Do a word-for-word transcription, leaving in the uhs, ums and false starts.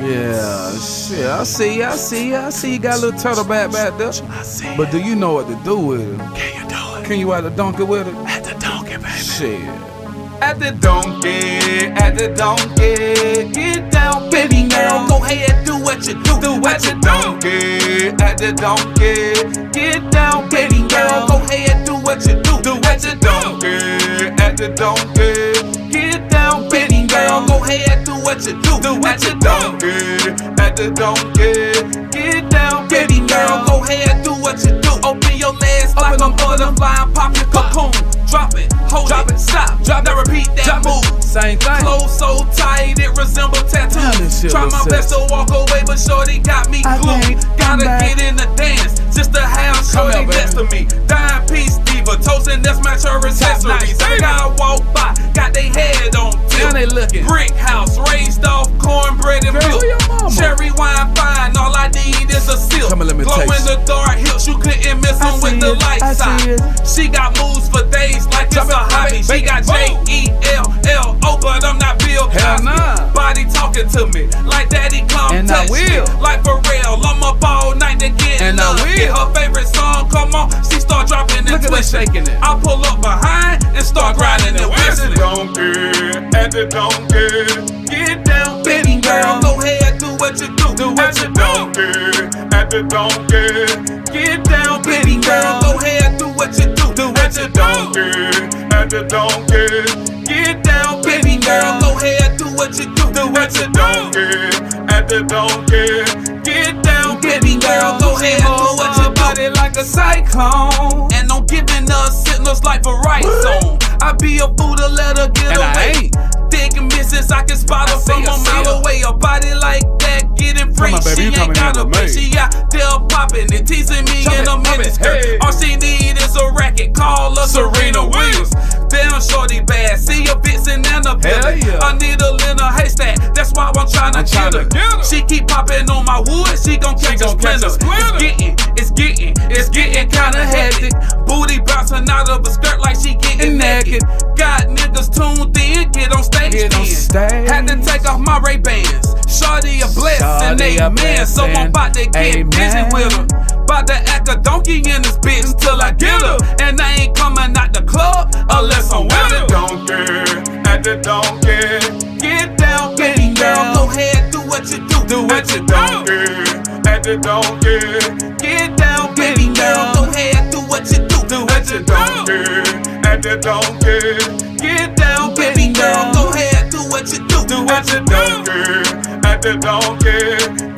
Yeah, shit. I see you, I see you, I see you got a little turtle back back there. I see. But do you know what to do with it? Can you do it? Can you add a donkey with it? At the donkey, baby. Shit. At the donkey, at the donkey, get down, baby girl, go ahead, do what you do. Do what you donkey, at the donkey, get down, baby girl, go ahead, do what you do. Do what you donkey, at the donkey, get down, baby girl, go ahead, do what you do. Do what you donkey, at the donkey, get down, baby girl, go ahead, do what you do. Open your legs like a butterfly and pop your cocoon. Drop it, hold Drop it, it, stop, drop now it, repeat that drop move. it. Same thing. Clothes so tight it resemble tattoos. Damn, this shit Try was my sick. best to walk away, but shorty got me I glued. can't Gotta come back. get in the dance just to have Come shorty here, next to me. Dime piece diva, toasting that's match her accessories. Every guy walk by, got they head on Now tilt. they looking. Brick house, raised off cornbread and Girl, milk. who your mama? Cherry wine fine, all I need is a silk. Come on, let me Glow in taste. the dark hips, you couldn't miss I them with see the it, I lights see out. it. She got moves for days like it's Drop a it, drop hobby. it, She baby. got J E L L O, but I'm not Bill Hell Cosby. nah. Body talking to me like daddy come And I touch me. will. Like Pharrell, I'm up all night to get And I love. will. Get her favorite song, come on, she start dropping and Look at her twisting. shaking it. I pull up behind and start grinding and whistling. Donkey, at the donkey, Get down, baby girl, go ahead, do what you do. Do what you do. donkey, at the donkey, Get down, baby girl, go ahead, do what you do. Do what you do. donkey, at the donkey, Get down, baby girl, go ahead, do what you do. Do what you do. donkey, at the donkey, Get down, baby girl, go ahead, do what you do. Body like a cyclone. And I'm giving her signals like Verizon. I be a fool to let her get And I away. ain't. Thinking misses, I can spot her I see from her, a see mile her. away. A body like that, getting free. Come on, baby, She you ain't coming in gotta with pay. me. She out there popping and teasing me Chop in it, a chop mini it, skirt. hey. All she need is a racket. Call her Serena Williams. Damn, shorty bad. See her vixen and a Hell billy. yeah. A needle in a haystack. That's why I'm trying to I'm get her. tryna get her. She keep popping on my wood. She gon' catch a gon' catch a splinter. splinter. It's getting, it's getting, it's getting kinda hectic. Booty bouncing out of a skirt like she getting naked. Got niggas tuned in, get on stage Get on then. stage. Had to take off my Ray-Bans. Shorty a blessing, Shorty a amen. So I'm blessing, about to get busy amen. with her. About to act a donkey in this bitch until I get her. And I ain't coming out the club unless I'm with her. donkey, at the donkey, Get down, baby girl, go ahead, do what you do. Do what you do. donkey, at the donkey, Get down, baby girl, go ahead, do what you do. Do what you do. donkey, at the donkey, Get down, baby girl, go ahead, do what you do. Do what you do. donkey, at the donkey,